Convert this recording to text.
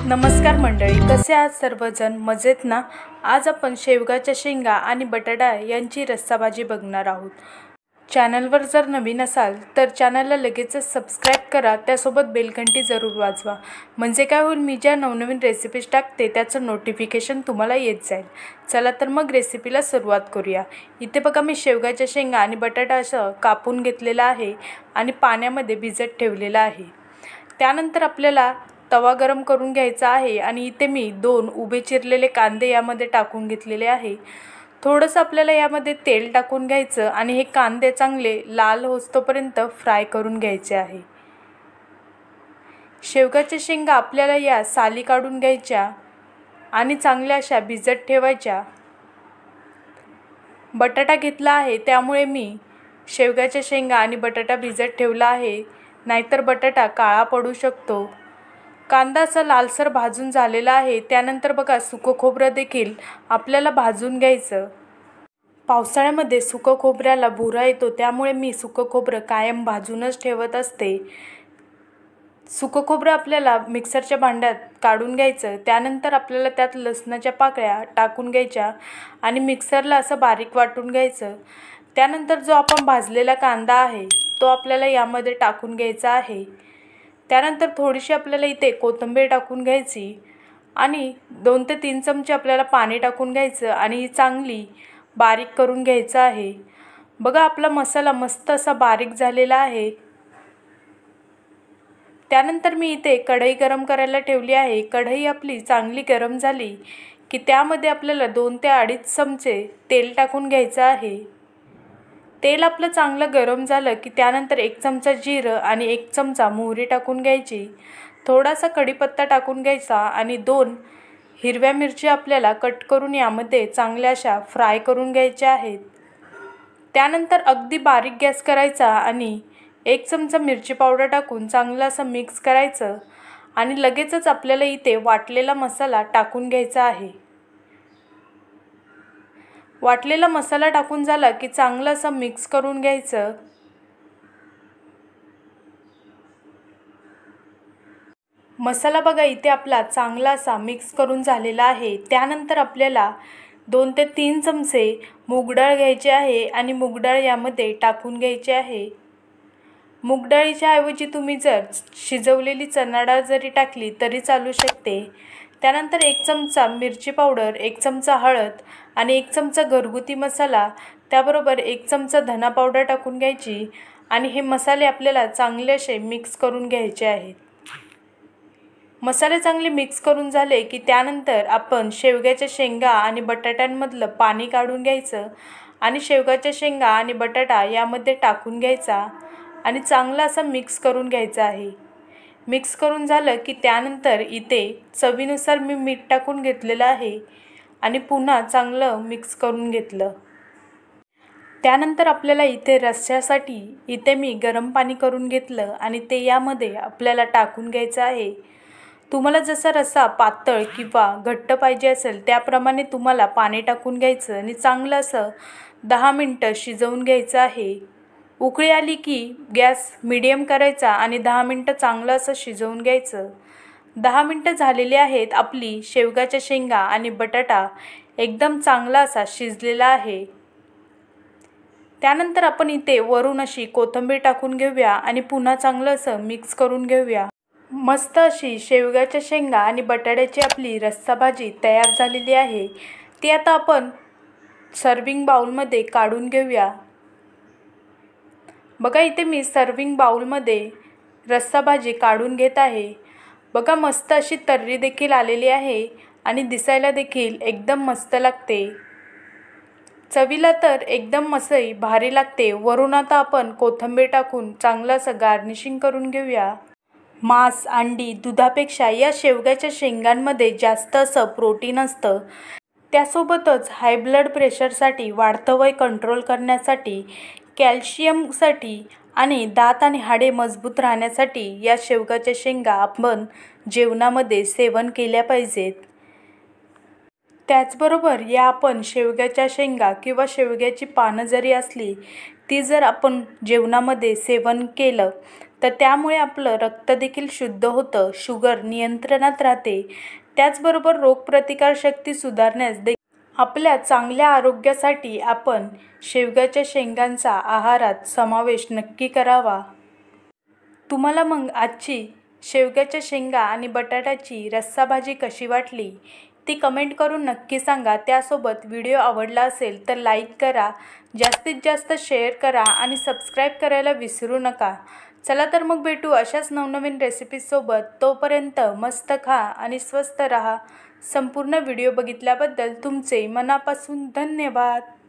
नमस्कार मंडळी, कसे आहात सर्वजण? मजेत ना? आज आपण शेवगाच्या शेंगा आणि बटाटा यांची रस्सा भाजी बघणार आहोत। चॅनलवर जर नवीन असाल तर चॅनलला लगेचच सबस्क्राइब करा, त्यासोबत बेल घंटी जरूर वाजवा, म्हणजे काय होईल, मी ज्या नवनवीन रेसिपीज टाकते त्याचं नोटिफिकेशन तुम्हाला येत जाईल। चला तर मग रेसिपीला सुरुवात करूया। इथे बघा, मी शेवगाच्या शेंगा आणि बटाटा असं कापून घेतलेला आहे आणि पाण्यामध्ये भिजत ठेवलेला आहे। त्यानंतर आपल्याला तवा गरम करून घ्यायचा आहे आणि इथे मी 2 उभे चिरलेले कांदे यामध्ये टाकून घेतलेले आहे। थोडंसं आपल्याला यामध्ये तेल टाकून घ्यायचं आणि हे कांदे चांगले लाल होईपर्यंत फ्राय करून घ्यायचे आहे। शेवगाच्या शेंगा आपल्याला या साली काढून घ्यायच्या आणि चांगल्या अशा भिजत ठेवायच्या। बटाटा घेतला आहे त्यामुळे मी शेवगाच्या शेंगा आणि बटाटा भिजत ठेवला आहे, नाहीतर बटाटा काळा पडू शकतो। कांदा असा लालसर भाजून झालेला आहे। त्यानंतर बघा, सुकं खोबरं देखील आपल्याला भाजून घ्यायचं। पावसाळ्यामध्ये सुकं खोबऱ्याला भुरा येतो, त्यामुळे मी सुकं खोबरं कायम भाजूनच ठेवत असते। सुकं खोबरं आपल्याला मिक्सरच्या भांड्यात काढून घ्यायचं। त्यानंतर आपल्याला त्यात लसणाच्या पाकळ्या टाकून घ्यायच्या आणि मिक्सरला असं बारीक वाटून घ्यायचं। त्यानंतर जो आपण भाजलेला कांदा आहे तो आपल्याला यामध्ये टाकून घ्यायचा आहे। त्यानंतर थोडीशी आपल्याला इथे कोथिंबीर टाकून घ्यायची आणि 2 ते 3 चमचे आपल्याला पाणी टाकून घ्यायचं आणि चांगली बारीक करून घ्यायचं आहे। बघा, आपला मसाला मस्त असा बारीक झालेला आहे। त्यानंतर मी इथे कढई गरम करायला ठेवली आहे। कढई आपली चांगली गरम झाली की त्यामध्ये आपल्याला 2 ते 2.5 चमचे तेल टाकून घ्यायचं आहे। तेल आपलं चांगलं गरम झालं की त्यानंतर 1 चमचा जिरं आणि 1 चमचा मोहरी टाकून घ्यायची। थोडासा कढीपत्ता टाकून घ्यायचा आणि 2 हिरव्या मिरच्या आपल्याला कट करून यामध्ये चांगल्या अशा फ्राय करून घ्यायच्या आहेत। त्यानंतर अगदी बारीक गॅस करायचा आणि 1 चमचा मिरची पावडर टाकून चांगलं असं मिक्स करायचं आणि लगेचच आपल्याला इथे वाटलेला मसाला टाकून घ्यायचा आहे। वाटलेला मसाला टाकून झाला की चांगलं असं मिक्स करून घ्यायचं। मसाला बघा, इथे आपला चांगला असा मिक्स करून झालेला आहे। त्यानंतर आपल्याला 2 ते 3 चमचे मूग डाळ घ्यायची आहे आणि मूग डाळ यामध्ये टाकून घ्यायची आहे। मूग डाळीच्या ऐवजी तुम्ही जर शिजवलेली चणा डाळ जरी टाकली तरी चालू शकते। त्यानंतर 1 चमचा मिरची पावडर, 1 चमचा हळद आणि 1 चमचा घरगुती मसाला, त्याबरोबर 1 चमचा धना पावडर टाकून घ्यायची आणि हे मसाले आपल्याला चांगले असे मिक्स करून घ्यायचे आहेत। मसाले चांगले मिक्स करून झाले की त्यानंतर आपण शेवग्याच्या शेंगा आणि बटाट्यांमधलं पाणी काढून घ्यायचं आणि शेवग्याच्या शेंगा आणि बटाटा यामध्ये टाकून घ्यायचा आणि चांगला असा मिक्स करून घ्यायचा आहे। मिक्स करून झालं की त्यानंतर इथे चवीनुसार मी मीठ टाकून घेतलेलं आहे आणि पुन्हा चांगलं मिक्स करून घेतलं। त्यानंतर आपल्याला इथे रस्स्यासाठी इथे मी गरम पाणी करून घेतलं आणि ते यामध्ये आपल्याला टाकून घ्यायचं आहे। तुम्हाला जसा रस्सा पातळ किंवा घट्ट पाहिजे असेल त्याप्रमाणे तुम्हाला पाणी टाकून घ्यायचं आणि चांगलं असं 10 मिनिटं शिजवून घ्यायचं आहे। उकळी आली की गॅस मीडियम करायचा आणि 10 मिनिटं चांगलं असं शिजवून घ्यायचं। 10 मिनिटं झालेली आहेत। आपली शेवगाच्या शेंगा आणि बटाटा एकदम चांगला असा शिजलेला आहे। त्यानंतर आपण इथे वरून अशी कोथिंबीर टाकून घेऊया आणि पुन्हा चांगलं असं मिक्स करून घेऊया। मस्त अशी शेवगाच्या शेंगा आणि बटाट्याची आपली रस्सा भाजी तयार झालेली आहे। ती आता आपण सर्विंग बाउलमध्ये काढून घेऊया। बघा, इथे मी सर्विंग बाउलमध्ये रस्सा भाजी काढून घेत आहे। बघा, मस्त अशी तर्री देखील आलेली आहे आणि दिसायला देखील एकदम मस्त लागते। चवीला तर एकदम मस्त भारी लागते। वरून आता आपण कोथिंबीर टाकून चांगलं असं गार्निशिंग करून घेऊया। मांस, अंडी, दुधापेक्षा या शेवग्याच्या शेंगांमध्ये जास्त असं प्रोटीन असतं। त्यासोबतच हाय ब्लड प्रेशरसाठी, वाढतं वय कंट्रोल करण्यासाठी, कॅल्शियमसाठी आणि दात आणि हाडे मजबूत राहण्यासाठी या शेवगाच्या शेंगा आपण जेवणामध्ये सेवन केल्या पाहिजेत। त्याचबरोबर या आपण शेवग्याच्या शेंगा किंवा शेवग्याची पानं जरी असली ती जर आपण जेवणामध्ये सेवन केलं तर त्यामुळे आपलं रक्त देखील शुद्ध होतं, शुगर नियंत्रणात राहते. त्याचबरोबर रोगप्रतिकारशक्ती सुधारण्यास आपल्या चांगल्या आरोग्यासाठी आपण शेवग्याच्या शेंगांचा आहारात समावेश नक्की करावा. तुम्हाला मग आजची शेवग्याच्या शेंगा आणि बटाट्याची रस्सा भाजी कशी वाटली ती कमेंट करून नक्की सांगा. त्यासोबत व्हिडिओ आवडला असेल तर लाईक करा, जास्तीत जास्त शेअर करा आणि सबस्क्राईब करायला विसरू नका. चला तर मग भेटू अशाच नवनवीन रेसिपीजसोबत. तोपर्यंत मस्त खा आणि स्वस्त रहा. संपूर्ण व्हिडिओ बघितल्याबद्दल तुमचे मनापासून धन्यवाद.